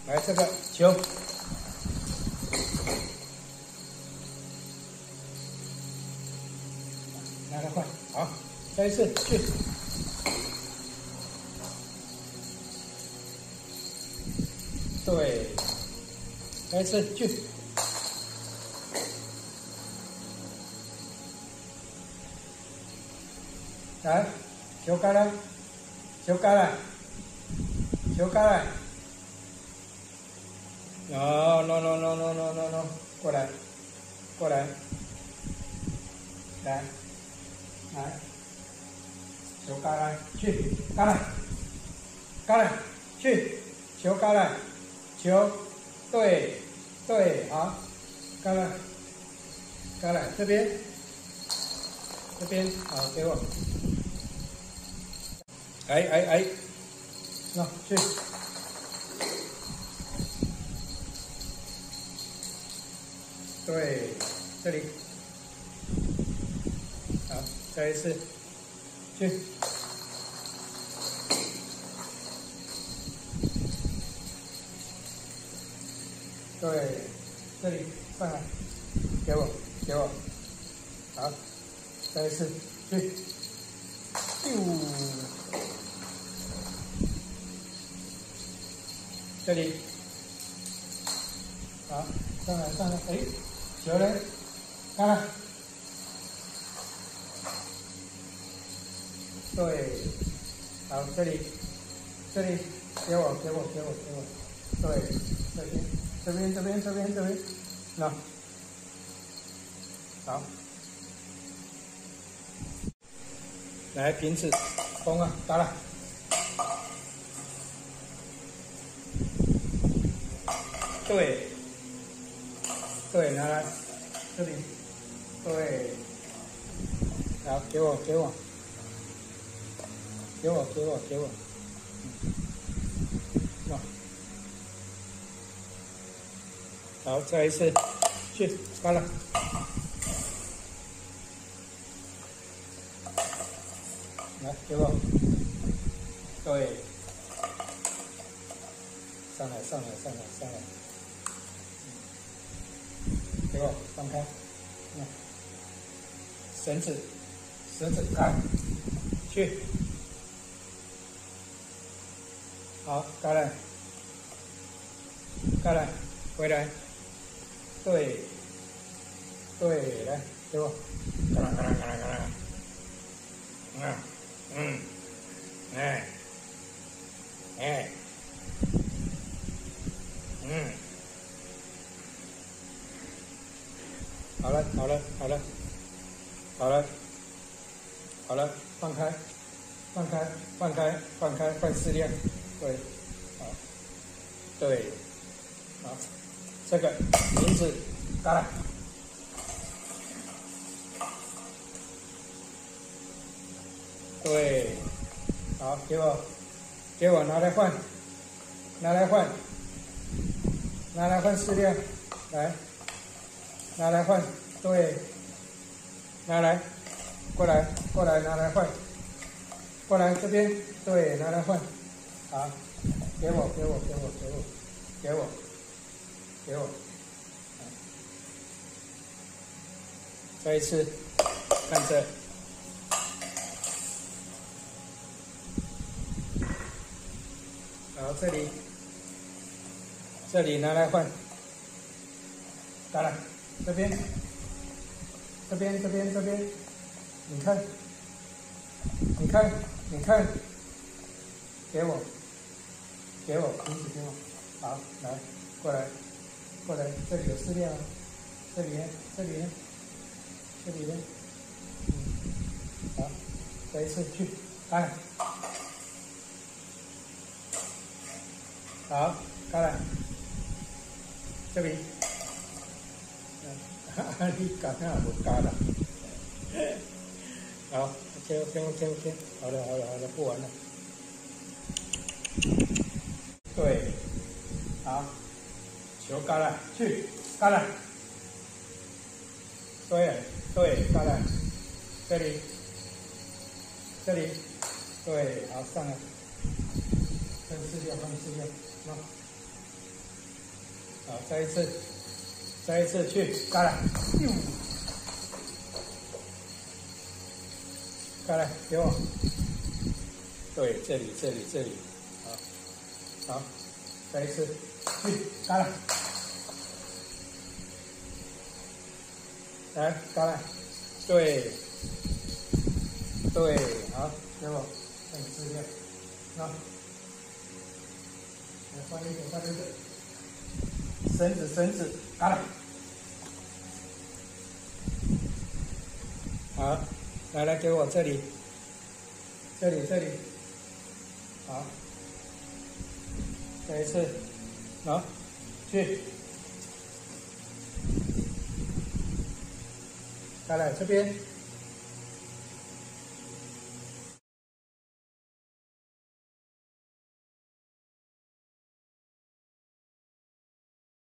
来这个球，拿来换，好，再一次去。对，再一次去。来，球开来，球开来，球开来。No，过来，过来，来，来，球开来，去，开来，开来，去，球开来，球，对，对，好，开来，开来，这边，这边，好，给我。哎，那去，对，这里，好，再一次，去，对，这里上来，给我，给我，好，再一次，去，咻。这里，好，上来，哎，球呢？看看，对，好，这里，给我，对，这边，那，好，来瓶子，风啊，打了。对，对，拿来，这里，对，好，给我，那，好，再一次，去，干了，来，给我，对，上来。给我放开，绳子开，去，好，开来，回来，对，来，给我，嘎啦，好了，放开，换适量，对，好，对，好，这个瓶子嘎啦，对，好，给我拿来换适量，来，拿来换，对，拿来，过来，拿来换，过来这边，对，拿来换，好，给我，再一次，看这，好，这里拿来换，打了，这边，你看，给我，瓶子给我，好，来，过来，这里有适量，这里呢，好，再一次去，开，好，开来，这里，你刚才也不加了，好 ，OK， 好了，不玩了。对，好，球开来，去，开来，对，开来，这里，对，好，上来，分四六，那， 好，再一次，再一次去，过来，过来，给我。对，这里，这里，这里，好，好，再一次，去，过来，来，过来，对，对，好，给我，让你试一下，那，来换一个，换一个。绳子，绳子，过来，好，来来，给我这里，这里，这里，好，再一次，好，去，过来这边。